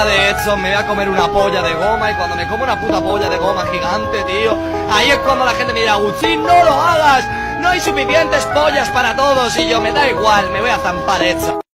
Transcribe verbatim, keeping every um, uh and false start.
día de hecho me voy a comer una polla de goma, y cuando me como una puta polla de goma gigante, tío, ahí es cuando la gente me dirá, Agustín, no lo hagas, no hay suficientes pollas para todos, y yo, me da igual, me voy a zampar hecha.